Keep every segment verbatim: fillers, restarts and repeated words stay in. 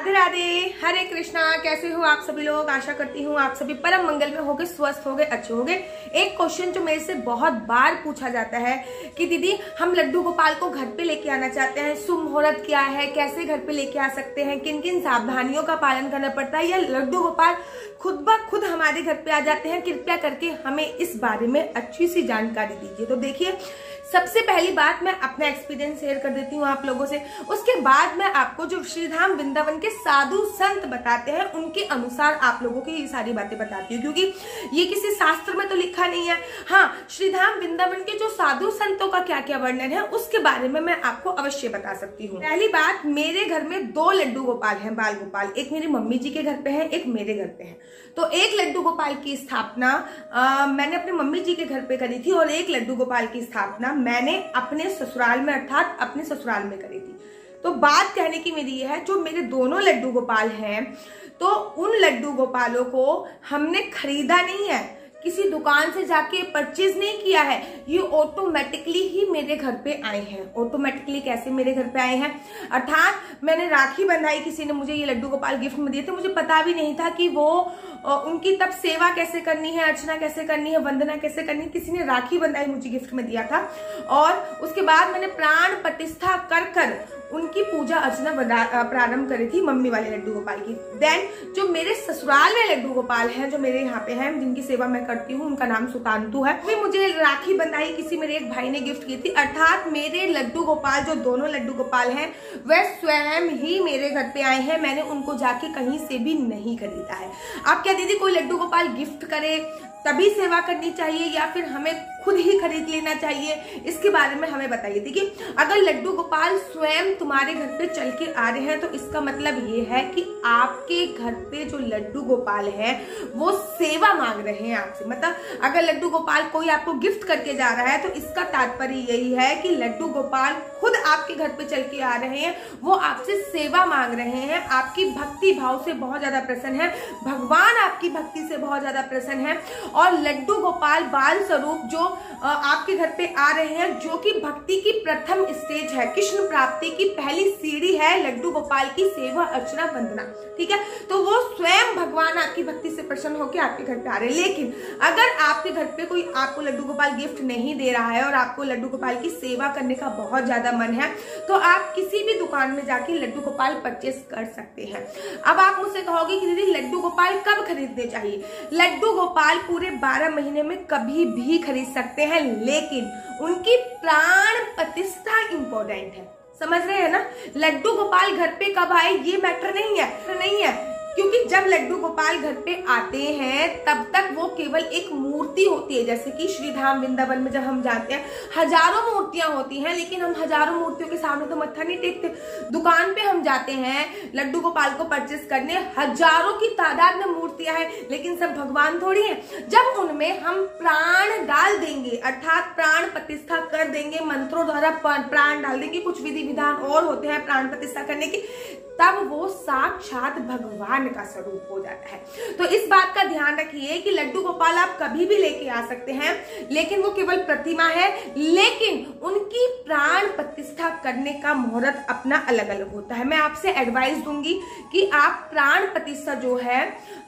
राधे राधे, हरे कृष्णा। कैसे हो आप सभी लोग? आशा करती हूँ आप सभी परम मंगल में होगे, स्वस्थ होगे, अच्छे होगे। एक क्वेश्चन जो मेरे से बहुत बार पूछा जाता है कि दीदी हम लड्डू गोपाल को घर पे लेके आना चाहते हैं, शुभ मुहूर्त क्या है, कैसे घर पे लेके आ सकते हैं, किन किन सावधानियों का पालन करना पड़ता है, या लड्डू गोपाल खुद ब खुद हमारे घर पे आ जाते हैं? कृपया करके हमें इस बारे में अच्छी सी जानकारी दीजिए। तो देखिए, सबसे पहली बात मैं अपना एक्सपीरियंस शेयर कर देती हूँ आप लोगों से। उसके बाद मैं आपको जो श्रीधाम वृंदावन के साधु संत बताते हैं उनके अनुसार आप लोगों की ये सारी बातें बताती हूँ, क्योंकि ये किसी शास्त्र में तो लिखा नहीं है। हाँ, श्रीधाम वृंदावन के जो साधु संतों का क्या क्या वर्णन है उसके बारे में मैं आपको अवश्य बता सकती हूँ। पहली बात, मेरे घर में दो लड्डू गोपाल हैं, बाल गोपाल। एक मेरी मम्मी जी के घर पे है, एक मेरे घर पे है। तो एक लड्डू गोपाल की स्थापना आ, मैंने अपने मम्मी जी के घर पे करी थी, और एक लड्डू गोपाल की स्थापना मैंने अपने ससुराल में अर्थात अपने ससुराल में करी थी। तो बात कहने की मेरी ये है, जो मेरे दोनों लड्डू गोपाल हैं, तो उन लड्डू गोपालों को हमने खरीदा नहीं है, किसी दुकान से जाके परचेज नहीं किया है, ये ऑटोमेटिकली ही मेरे घर पे आए हैं। ऑटोमेटिकली कैसे मेरे घर पे आए हैं? अर्थात मैंने राखी बंधाई, किसी ने मुझे ये लड्डू गोपाल गिफ्ट में दिए थे, मुझे पता भी नहीं था कि वो उनकी तब सेवा कैसे करनी है, अर्चना कैसे करनी है, वंदना कैसे करनी है। किसी ने राखी बंधाई मुझे गिफ्ट में दिया था, और उसके बाद मैंने प्राण प्रतिष्ठा कर कर उनकी पूजा अर्चना प्रारंभ करी थी, मम्मी वाले लड्डू गोपाल की। देन जो मेरे ससुराल में लड्डू गोपाल हैं, जो मेरे यहाँ पे हैं, जिनकी सेवा मैं करती हूँ, उनका नाम सुतांतु है। वे मुझे राखी बंधाई किसी मेरे एक भाई ने गिफ्ट की थी। अर्थात मेरे लड्डू गोपाल, जो दोनों लड्डू गोपाल हैं, वह स्वयं ही मेरे घर पे आए हैं। मैंने उनको जाके कहीं से भी नहीं खरीदा है। आप क्या दीदी कोई लड्डू गोपाल गिफ्ट करे तभी सेवा करनी चाहिए, या फिर हमें खुद ही खरीद लेना चाहिए? इसके बारे में हमें बताइए। देखिए, अगर लड्डू गोपाल स्वयं तुम्हारे घर पे चल के आ रहे हैं तो इसका मतलब ये है कि आपके घर पे जो लड्डू गोपाल हैं वो सेवा मांग रहे हैं आपसे। मतलब अगर लड्डू गोपाल कोई आपको गिफ्ट करके जा रहा है तो इसका तात्पर्य यही है कि लड्डू गोपाल खुद आपके घर पे चल के आ रहे हैं, वो आपसे सेवा मांग रहे हैं, आपकी भक्ति भाव से बहुत ज्यादा प्रसन्न है, भगवान आपकी भक्ति से बहुत ज्यादा प्रसन्न है। और लड्डू गोपाल बाल स्वरूप जो आपके घर पे आ रहे हैं, जो कि भक्ति की प्रथम स्टेज है, कृष्ण प्राप्ति की पहली सीढ़ी है लड्डू गोपाल की सेवा अर्चना वंदना। ठीक है, तो वो स्वयं भगवान आपकी भक्ति से प्रसन्न होकर आपके घर पे आ रहे हैं। लेकिन अगर आपके घर पे कोई आपको लड्डू गोपाल गिफ्ट नहीं दे रहा है और आपको लड्डू गोपाल की सेवा करने का बहुत ज्यादा मन है, तो आप किसी भी दुकान में जाके लड्डू गोपाल परचेस कर सकते हैं। अब आप मुझसे कहोगे कि दीदी लड्डू गोपाल कब खरीदने चाहिए? लड्डू गोपाल पूरे बारह महीने में कभी भी खरीद सकते हैं, लेकिन उनकी प्राण प्रतिष्ठा इंपॉर्टेंट है। समझ रहे हैं ना? लड्डू गोपाल घर पे कब आए ये मैटर नहीं है, नहीं है, क्योंकि जब लड्डू गोपाल घर पे आते हैं तब तक वो केवल एक मूर्ति होती है। जैसे कि श्रीधाम वृंदावन में जब हम जाते हैं हजारों मूर्तियां होती हैं, लेकिन हम हजारों मूर्तियों के सामने तो मत्था नहीं टेकते। दुकान पे हम जाते हैं लड्डू गोपाल को परचेस करने, हजारों की तादाद में मूर्तियां हैं, लेकिन सब भगवान थोड़ी हैं। जब उनमें हम प्राण डाल देंगे, अर्थात प्राण प्रतिष्ठा कर देंगे, मंत्रों द्वारा प्राण डाल देंगे, कुछ विधि विधान और होते हैं प्राण प्रतिष्ठा करने के, तब वो साक्षात भगवान का स्वरूप हो जाता है। तो इस बात का ध्यान रखिए कि लड्डू गोपाल आप कभी भी लेके आ सकते हैं, लेकिन वो केवल प्रतिमा है, लेकिन उनकी प्राण प्रतिष्ठा करने का मुहूर्त अपना अलग अलग होता है। मैं आपसे एडवाइस दूंगी कि आप प्राण प्रतिष्ठा जो है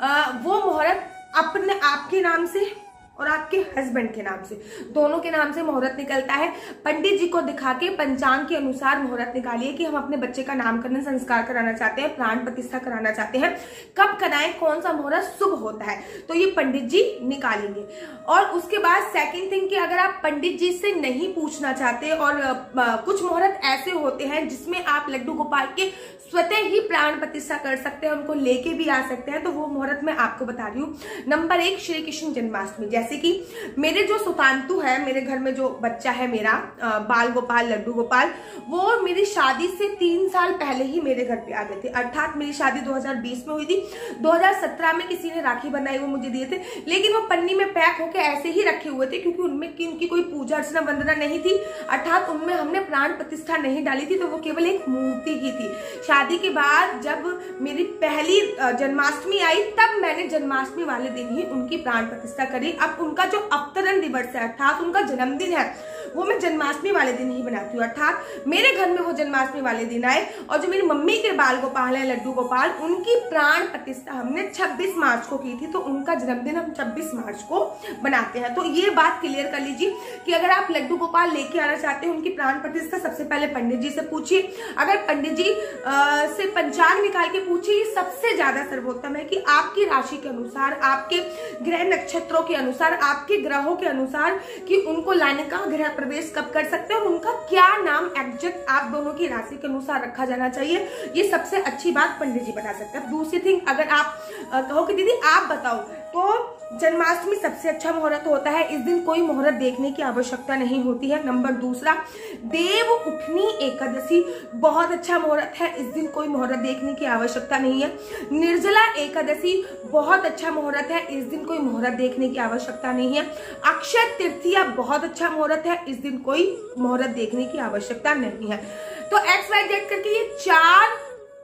वो मुहूर्त अपने आपके नाम से और आपके हस्बैंड के नाम से, दोनों के नाम से मुहूर्त निकलता है। पंडित जी को दिखा के पंचांग के अनुसार मुहूर्त निकालिए कि हम अपने बच्चे का नामकरण संस्कार कराना चाहते हैं, प्राण प्रतिष्ठा कराना चाहते हैं, कब कराएं, कौन सा मुहूर्त शुभ होता है, तो ये पंडित जी निकालेंगे। और उसके बाद सेकंड थिंग कि अगर आप पंडित जी से नहीं पूछना चाहते, और आ, कुछ मुहूर्त ऐसे होते हैं जिसमें आप लड्डू गोपाल के स्वतः ही प्राण प्रतिष्ठा कर सकते हैं, उनको लेके भी आ सकते हैं, तो वो मुहूर्त मैं आपको बता रही हूँ। नंबर एक, श्री कृष्ण जन्माष्टमी। जैसे कि मेरे जो सुतांतु है, मेरे घर में जो बच्चा है मेरा बाल गोपाल लड्डू गोपाल, वो मेरी शादी से तीन साल पहले ही मेरे घर पे आ गए थे। अर्थात मेरी शादी दो हज़ार बीस में हुई थी, दो हज़ार सत्रह में किसी ने राखी बनाई, वो मुझे दिए थे, लेकिन वो पन्नी में पैक होके ऐसे ही रखे हुए थे, क्योंकि उनमें की उनकी कोई पूजा अर्चना वंदना नहीं थी, अर्थात उनमें हमने प्राण प्रतिष्ठा नहीं डाली थी, तो वो केवल एक मूर्ति ही थी। शादी के बाद जब मेरी पहली जन्माष्टमी आई, तब मैंने जन्माष्टमी वाले दिन ही उनकी प्राण प्रतिष्ठा करी। अब उनका जो अवतरण दिवस है, अर्थात उनका जन्मदिन है, वो मैं जन्माष्टमी वाले दिन ही बनाती हूँ। अर्थात मेरे घर में वो जन्माष्टमी वाले दिन आए और जो मेरी मम्मी के बाल गोपाल है लड्डू गोपाल, उनकी प्राण प्रतिष्ठा हमने छब्बीस मार्च को की थी, तो उनका जन्मदिन हम छब्बीस मार्च को बनाते हैं। तो ये बात क्लियर कर लीजिए कि अगर आप लड्डू गोपाल लेके आना चाहते हैं, उनकी प्राण प्रतिष्ठा सबसे पहले पंडित जी से पूछिए। अगर पंडित जी आ, से पंचांग निकाल के पूछिए, ये सबसे ज्यादा सर्वोत्तम है कि आपकी राशि के अनुसार, आपके ग्रह नक्षत्रों के अनुसार, आपके ग्रहों के अनुसार कि उनको लाने का गृह प्रवेश कब कर सकते हैं और उनका क्या नाम एग्जैक्ट आप दोनों की राशि के अनुसार रखा जाना चाहिए, ये सबसे अच्छी बात पंडित जी बता सकते हैं। दूसरी थिंग, अगर आप कहो कि दीदी आप बताओ, तो जन्माष्टमी सबसे अच्छा मुहूर्त होता है। इस दिन कोई मुहूर्त देखने की आवश्यकता नहीं होती है। नंबर दूसरा, देव उठनी एकादशी बहुत अच्छा मुहूर्त है। इस दिन कोई मुहूर्त देखने की आवश्यकता नहीं है। निर्जला एकादशी बहुत अच्छा मुहूर्त है। इस दिन कोई मुहूर्त देखने की आवश्यकता नहीं है। अक्षय तृतीया बहुत अच्छा मुहूर्त है। इस दिन कोई मुहूर्त देखने की आवश्यकता नहीं है। तो एक्स वाई जेड करके ये चार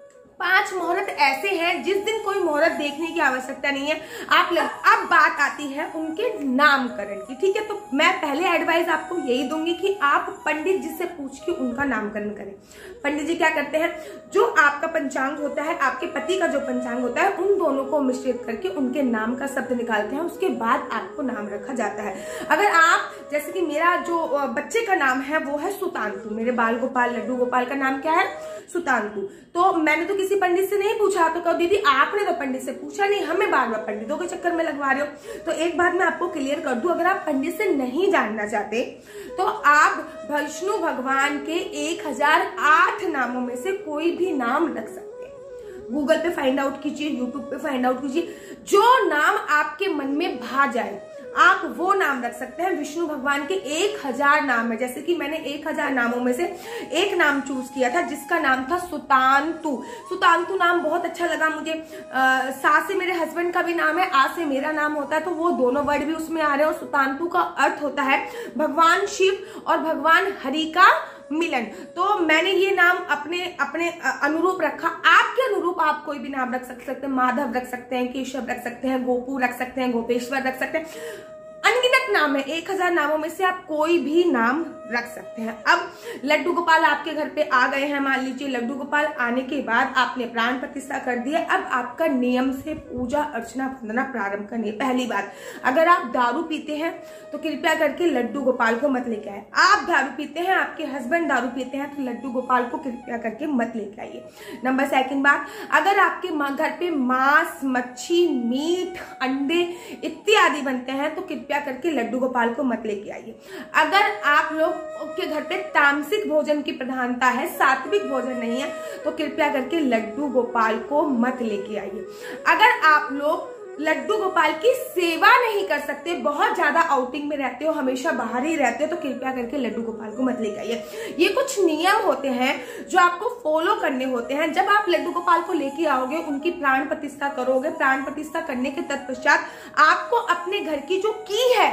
पांच मुहूर्त ऐसे हैं जिस दिन कोई मुहूर्त देखने की आवश्यकता नहीं है। आप लग... अब बात आती है उनके नामकरण की, ठीक है। तो मैं पहले एडवाइस आपको यही दूंगी कि आप पंडित जी से पूछ के उनका नामकरण करें। पंडित जी क्या करते हैं, जो आपका पंचांग होता है, आपके पति का जो पंचांग होता है, उन दोनों को मिश्रित करके उनके नाम का शब्द निकालते हैं, उसके बाद आपको नाम रखा जाता है। अगर आप, जैसे कि मेरा जो बच्चे का नाम है वो है सुतांतु, मेरे बाल गोपाल लड्डू गोपाल का नाम क्या है, सुतांतु। तो मैंने तो किसी पंडित से नहीं पूछा, तो कहो दीदी आपने तो पंडित से पूछा नहीं, हमें बार बार पंडितों के चक्कर में लगवा रहे हो। तो एक बात मैं आपको क्लियर कर दूं, अगर आप पंडित से नहीं जानना चाहते तो आप विष्णु भगवान के एक हजार आठ नामों में से कोई भी नाम रख सकते हैं। गूगल पे फाइंड आउट कीजिए, यूट्यूब पे फाइंड आउट कीजिए, जो नाम आपके मन में भा जाए आप वो नाम रख सकते हैं। विष्णु भगवान के एक हजार नाम है, जैसे कि मैंने एक हजार नामों में से एक नाम चूज किया था जिसका नाम था सुतांतु। सुतांतु नाम बहुत अच्छा लगा मुझे। आ, सा से मेरे हस्बैंड का भी नाम है, आ से मेरा नाम होता है, तो वो दोनों वर्ड भी उसमें आ रहे हैं। और सुतांतु का अर्थ होता है भगवान शिव और भगवान हरि का मिलन। तो मैंने ये नाम अपने अपने अनुरूप रखा। आपके अनुरूप आप कोई भी नाम रख सकते हैं। माधव रख सकते हैं, केशव रख सकते हैं, गोपू रख सकते हैं, गोपेश्वर रख सकते हैं। अनगिनत नाम है, एक हजार नामों में से आप कोई भी नाम रख सकते हैं। अब लड्डू गोपाल आपके घर पे आ गए हैं, मान लीजिए लड्डू गोपाल आने के बाद आपने प्राण प्रतिष्ठा कर दी है। अब आपका नियम से पूजा अर्चना वंदना प्रारंभ करनी है। पहली बात, अगर आप दारू पीते हैं तो कृपया करके लड्डू गोपाल को मत लेके आए। आप दारू पीते हैं, आपके हस्बैंड दारू पीते हैं, तो लड्डू गोपाल को कृपया करके मत लेके आइए। नंबर सेकंड बात, अगर आपके घर पे मांस, मच्छी, मीट, अंडे इत्यादि बनते हैं तो कृपया करके लड्डू गोपाल को मत लेके आइए। अगर आप लोग के घर पे तामसिक भोजन की प्रधानता है, सात्विक भोजन नहीं है, तो कृपया करके लड्डू गोपाल को मत लेके आइए। अगर आप लोग लड्डू गोपाल की सेवा नहीं कर सकते, बहुत ज्यादा आउटिंग में रहते हो, हमेशा बाहर ही रहते हो, तो कृपया करके लड्डू गोपाल को मत लेके आइए। ये कुछ नियम होते हैं जो आपको फॉलो करने होते हैं। जब आप लड्डू गोपाल को लेके आओगे, उनकी प्राण प्रतिष्ठा करोगे, प्राण प्रतिष्ठा करने के तत्पश्चात आपको अपने घर की जो की है,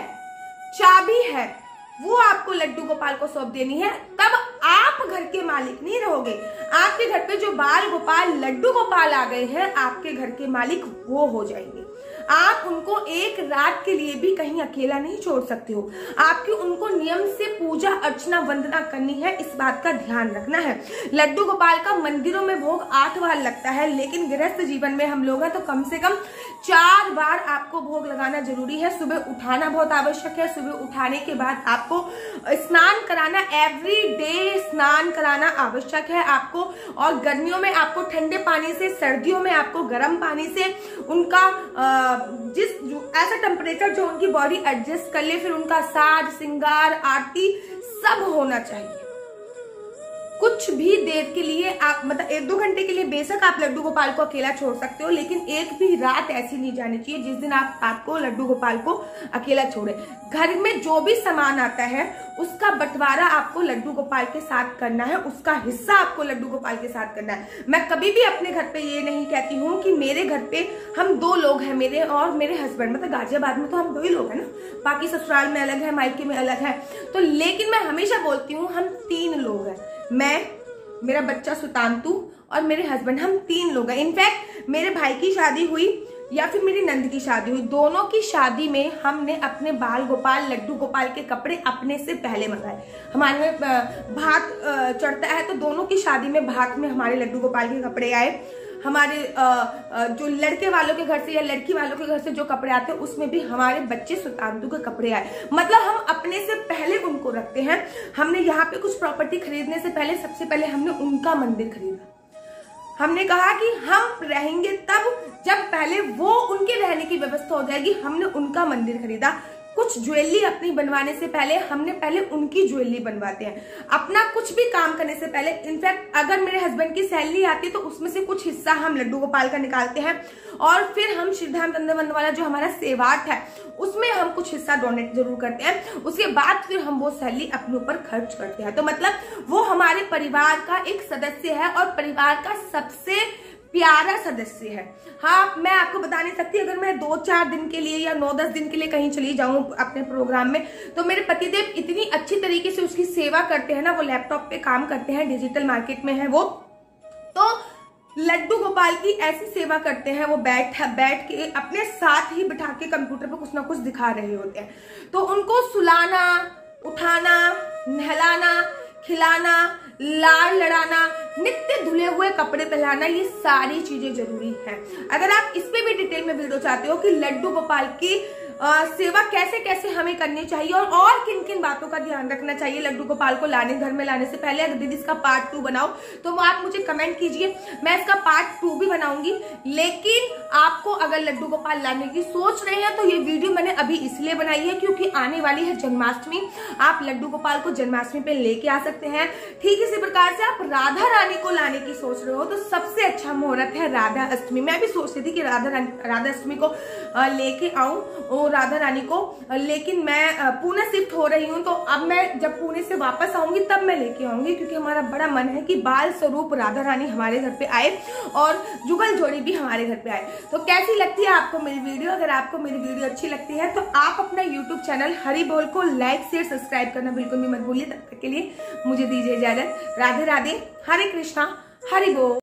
चाबी है, वो आपको लड्डू गोपाल को सौंप देनी है। तब आप घर के मालिक नहीं रहोगे। आपके घर पे जो बाल गोपाल लड्डू गोपाल आ गए हैं, आपके घर के मालिक वो हो जाएंगे। आप उनको एक रात के लिए भी कहीं अकेला नहीं छोड़ सकते हो। आपकी उनको नियम से पूजा अर्चना वंदना करनी है, इस बात का ध्यान रखना है। लड्डू गोपाल का मंदिरों में भोग आठ बार लगता है, लेकिन गृहस्थ जीवन में हम लोग हैं तो कम से कम चार बार आपको भोग लगाना जरूरी है। सुबह उठाना बहुत आवश्यक है। सुबह उठाने के बाद आपको स्नान कराना, एवरी डे स्नान कराना आवश्यक है आपको। और गर्मियों में आपको ठंडे पानी से, सर्दियों में आपको गर्म पानी से उनका जिस ऐसा टेम्परेचर जो उनकी बॉडी एडजस्ट कर ले, फिर उनका साज श्रृंगार आरती सब होना चाहिए। कुछ भी देर के लिए आप, मतलब एक दो घंटे के लिए बेशक आप लड्डू गोपाल को अकेला छोड़ सकते हो, लेकिन एक भी रात ऐसी नहीं जानी चाहिए जिस दिन आप आपको लड्डू गोपाल को अकेला छोड़े। घर में जो भी सामान आता है उसका बंटवारा आपको लड्डू गोपाल के साथ करना है, उसका हिस्सा आपको लड्डू गोपाल के साथ करना है। मैं कभी भी अपने घर पे ये नहीं कहती हूँ कि मेरे घर पे हम दो लोग हैं, मेरे और मेरे हस्बैंड, मतलब गाजियाबाद में तो हम दो ही लोग हैं ना, बाकी ससुराल में अलग है, मायके में अलग है। तो लेकिन मैं हमेशा बोलती हूँ हम तीन लोग हैं, मैं, मेरा बच्चा सुतांतु और मेरे हस्बैंड, हम तीन लोग हैं। इनफैक्ट मेरे भाई की शादी हुई या फिर मेरी नंद की शादी हुई, दोनों की शादी में हमने अपने बाल गोपाल लड्डू गोपाल के कपड़े अपने से पहले मंगाए। हमारे में भात चढ़ता है तो दोनों की शादी में भात में हमारे लड्डू गोपाल के कपड़े आए। हमारे जो लड़के वालों के घर से या लड़की वालों के घर से जो कपड़े आते हैं उसमें भी हमारे बच्चे सुल्तानतू के कपड़े आए। मतलब हम अपने से पहले उनको रखते हैं। हमने यहाँ पे कुछ प्रॉपर्टी खरीदने से पहले सबसे पहले हमने उनका मंदिर खरीदा। हमने कहा कि हम रहेंगे तब जब पहले वो उनके रहने की व्यवस्था हो जाएगी। हमने उनका मंदिर खरीदा। कुछ ज्वेलरी अपनी बनवाने से पहले हमने पहले उनकी ज्वेलरी बनवाते हैं। अपना कुछ भी काम करने से पहले, इनफैक्ट अगर मेरे हस्बैंड की सैलरी आती है तो उसमें से कुछ हिस्सा हम लड्डू गोपाल का निकालते हैं और फिर हम श्रीधाम तंदन वाला जो हमारा सेवाट है उसमें हम कुछ हिस्सा डोनेट जरूर करते हैं। उसके बाद फिर हम वो सैलरी अपने ऊपर खर्च करते हैं। तो मतलब वो हमारे परिवार का एक सदस्य है और परिवार का सबसे प्यारा सदस्य है। हाँ, मैं आपको बता नहीं सकती, अगर मैं दो चार दिन के लिए या नौ दस दिन के लिए कहीं चली जाऊं अपने प्रोग्राम में तो मेरे पतिदेव इतनी अच्छी तरीके से उसकी सेवा करते हैं ना। वो लैपटॉप पे काम करते हैं, डिजिटल मार्केट में है वो, तो लड्डू गोपाल की ऐसी सेवा करते हैं। वो बैठ बैठ के अपने साथ ही बिठा के कंप्यूटर पे कुछ ना कुछ दिखा रहे होते हैं। तो उनको सुलाना, उठाना, नहलाना, खिलाना, लाड़ लड़ाना, नित्य धुले हुए कपड़े पहनाना, ये सारी चीजें जरूरी है। अगर आप इस पे भी डिटेल में वीडियो चाहते हो कि लड्डू गोपाल की आ, सेवा कैसे कैसे हमें करनी चाहिए और और किन किन बातों का ध्यान रखना चाहिए लड्डू गोपाल को लाने घर में लाने से पहले, अगर दीदी इसका पार्ट टू बनाओ तो वो आप मुझे कमेंट कीजिए, मैं इसका पार्ट टू भी बनाऊंगी। लेकिन आपको अगर लड्डू गोपाल लाने की सोच रहे हैं तो ये वीडियो मैंने अभी इसलिए बनाई है क्योंकि आने वाली है जन्माष्टमी। आप लड्डू गोपाल को जन्माष्टमी पे लेके आ सकते हैं। ठीक इसी प्रकार से आप राधा रानी को लाने की सोच रहे हो तो सबसे अच्छा मुहूर्त है राधा अष्टमी। मैं भी सोच रही थी कि राधा राधा अष्टमी को लेके आऊं राधा रानी को, लेकिन मैं पुणे शिफ्ट हो रही हूँ तो अब मैं जब पुणे से वापस आऊंगी तब मैं लेके आऊंगी, क्योंकि हमारा बड़ा मन है कि बाल स्वरूप राधा रानी हमारे घर पे आए और जुगल जोड़ी भी हमारे घर पे आए। तो कैसी लगती है आपको मेरी वीडियो? अगर आपको मेरी वीडियो अच्छी लगती है तो आप अपना यूट्यूब चैनल हरि बोल को लाइक शेयर सब्सक्राइब करना बिल्कुल भी मत भूलिए। तब तक के लिए मुझे दीजिए इजाजत। राधे राधे, हरे कृष्णा, हरि बोल।